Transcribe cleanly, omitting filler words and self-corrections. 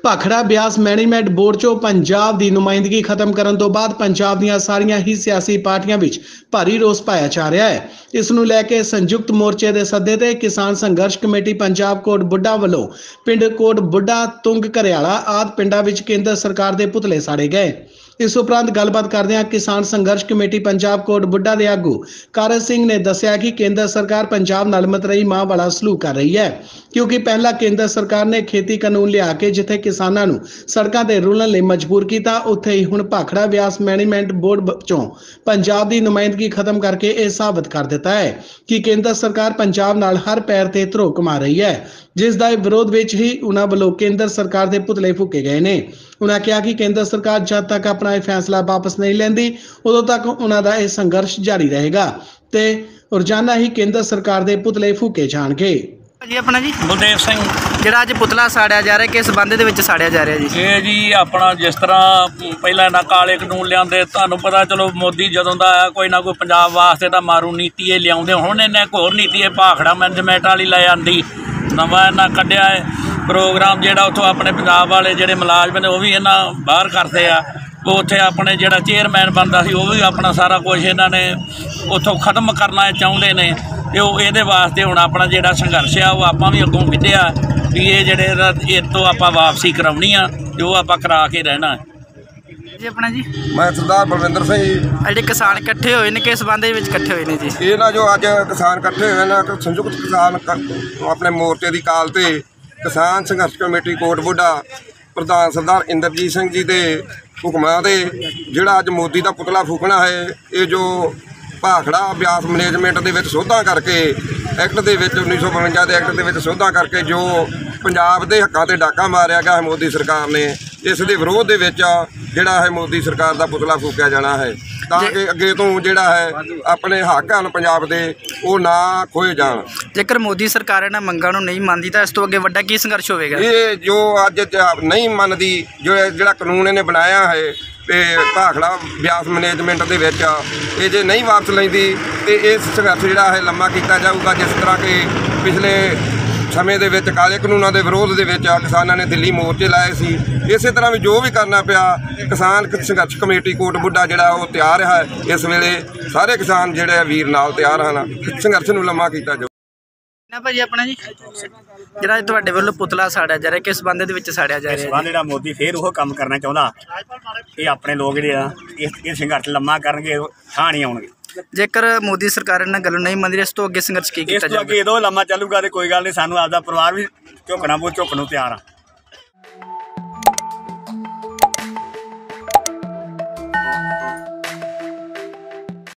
Bhakra Beas management board ਚੋਂ ਪੰਜਾਬ ਦੀ ਨੁਮਾਇੰਦਗੀ ਖਤਮ ਕਰਨ ਤੋਂ ਬਾਅਦ ਪੰਜਾਬ ਦੀਆਂ ਸਾਰੀਆਂ ਹੀ ਸਿਆਸੀ ਪਾਰਟੀਆਂ ਵਿੱਚ ਭਾਰੀ ਰੋਸ ਪਾਇਆ ਜਾ ਰਿਹਾ ਹੈ। ਇਸ ਨੂੰ ਲੈ ਕੇ ਸੰਯੁਕਤ ਮੋਰਚੇ ਦੇ ਸੱਦੇ ਤੇ ਕਿਸਾਨ ਸੰਘਰਸ਼ ਕਮੇਟੀ ਪੰਜਾਬ ਕੋਟ ਬੁੱਢਾ ਵੱਲੋਂ ਪਿੰਡ ਕੋਟ ਬੁੱਢਾ ਤੁੰਗ ਘਰਿਆਲਾ ਆਦਿ ਪਿੰਡਾਂ ਵਿੱਚ ਕੇਂਦਰ ਸਰਕਾਰ ਦੇ ਪੁਤਲੇ ਸਾੜੇ ਗਏ। इस उपरांत गलबात करदे किसान संघर्ष कमेटी पंजाब कोट बुढ़ा के आगू कारज सिंह ने दस्सिया कि केंद्र सरकार पंजाब नाल मतरई मां वाला सलूक कर रही है, क्योंकि पहला केंद्र सरकार ने खेती कानून लिया के जिथे किसानों नूं सड़कों ते रुलण लई मजबूर किया, उत्थे ही हुण भाखड़ा ब्यास मैनेजमेंट बोर्ड चों पंजाब की नुमाइंदगी खत्म करके यह साबित कर दिता है कि केंद्र सरकार पंजाब नाल हर पैर ते धरो कमा रही है, जिस दा विरोध विच ही उन्हां वल्लों केंद्र सरकार के पुतले फूके गए ने। उन्होंने कहा कि केंद्र सरकार जब तक अपना यह फैसला वापस नहीं लैंदी उदों तक उन्हां दा यह संघर्ष जारी रहेगा ते रोजाना ही केंद्र सरकार के पुतले फूके जाणगे। जी अपना जी बलदेव सिंह जिहड़ा अज पुतला साड़िया जा रहा है किस संबंध दे विच साड़िया जा रहा है जी? ये जी अपना जिस तरह पहला ना काले कानून लियाते तुहानूं पता, चलो मोदी जदों दा कोई ना कोई पंजाब वास्ते तां मारू नीति ये लियाउंदे, हुण इन्हें एक होर नीति ये भाखड़ा मैनेजमेंट वाली लै आंदी नवा इन्हां कढिया है प्रोग्राम, जिहड़ा उत्थों अपने पंजाब वाले जिहड़े मुलाजम ने वो भी इन्हां बाहर करते आ, वो उत्थे अपने जिहड़ा चेयरमैन बनदा सी वो भी अपना सारा कुछ इन्हां ने उत्थों खत्म करना चाहुंदे ने। ते ओह इहदे वास्ते हुण अपना जिहड़ा संघर्ष आ वो आपां भी अग्गों विधया भी ये जिहड़े इत्थों आपां वापसी कराउणी आ ते ओह आपां करा के रहना है। जी अपना जी मैं सरदार बलविंदर सिंह जी। ਜਿਹੜੇ किसान इकट्ठे होए ने किस संबंध ਵਿੱਚ इकट्ठे होए ने जी? ਇਹ ਨਾ ਜੋ ਅੱਜ ਕਿਸਾਨ ਇਕੱਠੇ ਹੋਏ ਨੇ ਸੰਯੁਕਤ ਕਿਸਾਨ ਆਪਣੇ ਮੋਰਚੇ ਦੀ ਕਾਲ ਤੇ ਕਿਸਾਨ ਸੰਘਰਸ਼ ਕਮੇਟੀ ਕੋਟ ਬੁੱਢਾ ਪ੍ਰਧਾਨ ਸਰਦਾਰ ਇੰਦਰਜੀਤ ਸਿੰਘ ਜੀ ਦੇ ਹੁਕਮਾਂ ਦੇ ਜਿਹੜਾ ਅੱਜ ਮੋਦੀ ਦਾ ਪੁਤਲਾ ਫੂਕਣਾ ਹੈ, ਇਹ ਜੋ ਭਾਖੜਾ ਬਿਆਸ ਮੈਨੇਜਮੈਂਟ ਦੇ ਵਿੱਚ ਸੋਧਾਂ ਕਰਕੇ ਐਕਟ ਦੇ ਵਿੱਚ 1952 ਦੇ ਐਕਟ ਦੇ ਵਿੱਚ ਸੋਧਾਂ ਕਰਕੇ ਜੋ ਪੰਜਾਬ ਦੇ ਹੱਕਾਂ ਤੇ ਡਾਕਾ ਮਾਰਿਆ ਗਿਆ ਹੈ ਮੋਦੀ ਸਰਕਾਰ ਨੇ, ਇਸ ਦੇ ਵਿਰੋਧ ਦੇ ਵਿੱਚ ਜਿਹੜਾ ਹੈ ਮੋਦੀ ਸਰਕਾਰ ਦਾ ਪੁਤਲਾ ਫੂਕਿਆ ਜਾਣਾ ਹੈ ਤਾਂ ਕਿ ਅੱਗੇ ਤੋਂ ਜਿਹੜਾ ਹੈ ਆਪਣੇ ਹੱਕ ਹਨ ਪੰਜਾਬ ਦੇ ਉਹ ਨਾ ਖੋਏ ਜਾਣ। ਜੇਕਰ ਮੋਦੀ ਸਰਕਾਰ ਇਹਨਾਂ ਮੰਗਾਂ ਨੂੰ ਨਹੀਂ ਮੰਨਦੀ ਤਾਂ ਇਸ ਤੋਂ ਅੱਗੇ ਵੱਡਾ ਕੀ ਸੰਘਰਸ਼ ਹੋਵੇਗਾ? ਇਹ ਜੋ ਅੱਜ ਨਹੀਂ ਮੰਨਦੀ ਜਿਹੜਾ ਕਾਨੂੰਨ ਇਹਨੇ ਬਣਾਇਆ ਹੈ ਤੇ ਭਾਖੜਾ ਬਿਆਸ ਮੈਨੇਜਮੈਂਟ ਦੇ ਵਿੱਚ ਇਹ ਜੇ ਨਹੀਂ ਵਾਪਸ ਲੈਂਦੀ ਤੇ ਇਹ ਸੰਘਰਸ਼ ਜਿਹੜਾ ਹੈ ਲੰਮਾ ਕੀਤਾ ਜਾਊਗਾ, ਜਿਸ ਤਰ੍ਹਾਂ ਕਿ ਪਿਛਲੇ ਸਮੇਂ ਦੇ ਵਿੱਚ ਕਾਲੇ ਕਾਨੂੰਨਾਂ ਦੇ ਵਿਰੋਧ ਦੇ ਵਿੱਚ ਕਿਸਾਨਾਂ ਨੇ ਦਿੱਲੀ ਮੋਰਚੇ ਲਾਏ ਸੀ, ਇਸੇ ਤਰ੍ਹਾਂ ਵੀ ਜੋ ਵੀ ਕਰਨਾ ਪਿਆ ਕਿਸਾਨ ਸੰਘਰਸ਼ ਕਮੇਟੀ ਕੋਟ ਬੁੱਢਾ ਜਿਹੜਾ ਉਹ ਤਿਆਰ ਹੈ। ਇਸ ਵੇਲੇ ਸਾਰੇ ਕਿਸਾਨ ਜਿਹੜੇ ਵੀਰ ਨਾਲ ਤਿਆਰ ਹਨ, ਸੰਘਰਸ਼ ਨੂੰ ਲੰਮਾ ਕੀਤਾ ਜਾਊ। ਨਾ ਭਾਜੀ ਆਪਣਾ ਜੀ ਜਿਹੜਾ ਤੁਹਾਡੇ ਵੱਲੋਂ ਪੁਤਲਾ ਸਾੜਿਆ ਜਾ ਰਿਹਾ ਕਿਸ ਸੰਬੰਧ ਦੇ ਵਿੱਚ ਸਾੜਿਆ ਜਾ ਰਿਹਾ? ਜਿਹੜਾ ਮੋਦੀ ਫੇਰ ਉਹ ਕੰਮ ਕਰਨਾ ਚਾਹੁੰਦਾ, ਇਹ ਆਪਣੇ ਲੋਕ ਜਿਹੜੇ ਆ ਇਹ ਸੰਘਰਸ਼ ਲੰਮਾ ਕਰਨਗੇ, ਥਾਂ ਨਹੀਂ ਆਉਣਗੇ। ਜੇਕਰ ਮੋਦੀ ਸਰਕਾਰ ਇਹਨਾਂ ਗੱਲ ਨਹੀਂ ਮੰਨਦੀ ਇਸ ਤੋਂ ਅੱਗੇ ਸੰਘਰਸ਼ ਕੀ ਕੀਤਾ ਜਾਊਗਾ? ਇਸ ਤੋਂ ਅੱਗੇ ਇਹਦੋਂ ਲੰਮਾ ਚੱਲੂਗਾ ਤੇ ਕੋਈ ਗੱਲ ਨਹੀਂ, ਸਾਨੂੰ ਆਪਦਾ ਪਰਿਵਾਰ ਵੀ ਝੁਕਣਾ ਨੂੰ ਤਿਆਰ ਆ।